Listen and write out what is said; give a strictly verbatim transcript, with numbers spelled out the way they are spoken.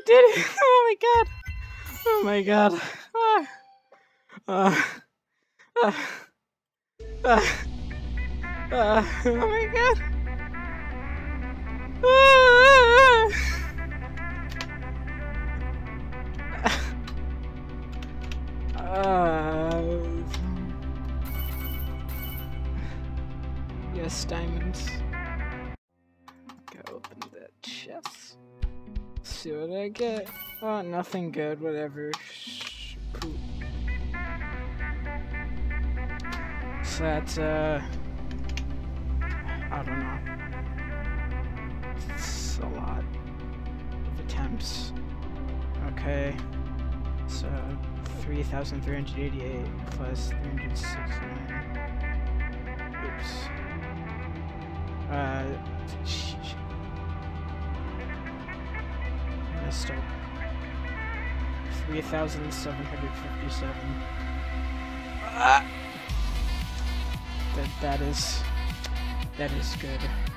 did it! Oh my god! Oh my god! Ah. Uh, uh, uh, uh, oh my god! Ah. Uh, yes, diamonds. Go open that chest. See what I get. Oh, nothing good. Whatever. Poop. So that's uh, I don't know. It's a lot of attempts. Okay. So three thousand three hundred eighty-eight plus three hundred sixty-nine. Oops. Uh, messed up. three thousand seven hundred fifty-seven. Ah! That, that is, that is good.